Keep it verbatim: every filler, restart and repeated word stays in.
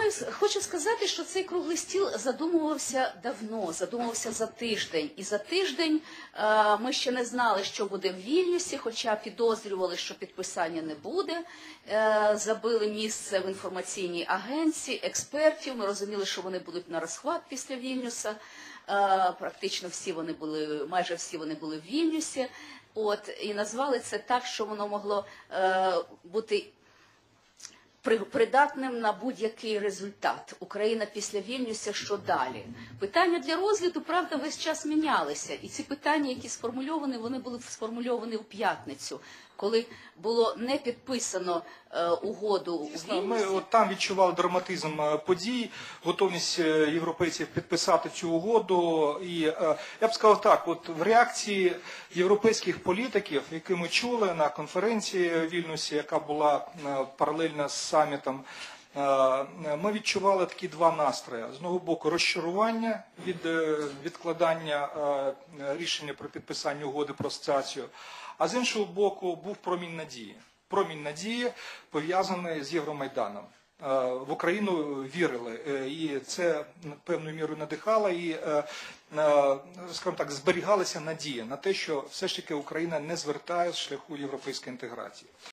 маю, хочу сказати, що цей круглий стіл задумувався давно, задумувався за тиждень. І за тиждень е, ми ще не знали, що буде в Вільнюсі, хоча підозрювали, що підписання не буде. Е, забили місце в інформаційній агенції, експертів. Ми розуміли, що вони будуть на розхват після Вільнюса. Е, практично всі вони були, майже всі вони були в Вільнюсі. От, і назвали це так, що воно могло е, бути придатним на будь-який результат. Україна після Вільнюса, що далі? Питання для розгляду, правда, весь час мінялися. І ці питання, які сформульовані, вони були сформульовані у п'ятницю, коли було не підписано е, угоду у Вільнюсі. Ми от там відчували драматизм подій, готовність європейців підписати цю угоду. І е, я б сказав так, от в реакції європейських політиків, які ми чули на конференції в Вільнюсі, яка була е, паралельно з самітом, е, ми відчували такі два настрої. З одного боку, розчарування від е, відкладання е, рішення про підписання угоди про асоціацію, а з іншого боку, був промінь надії. Промінь надії, пов'язаний з Євромайданом. В Україну вірили, і це певною мірою надихало, і, скажімо так, зберігалася надія на те, що все ж таки Україна не звертає з шляху європейської інтеграції.